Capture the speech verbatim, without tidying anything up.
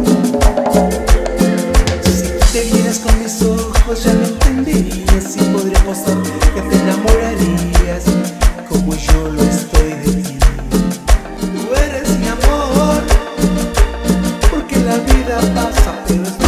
Si te vieras con mis ojos ya lo entenderías y podría apostar que te enamorarías como yo lo estoy de ti. Tú eres mi amor, porque la vida pasa pero